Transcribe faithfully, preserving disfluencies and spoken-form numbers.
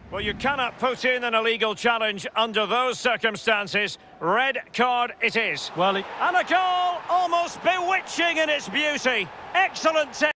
Well, you cannot put in an illegal challenge under those circumstances. Red card it is. Well, it... And a goal almost bewitching in its beauty. Excellent.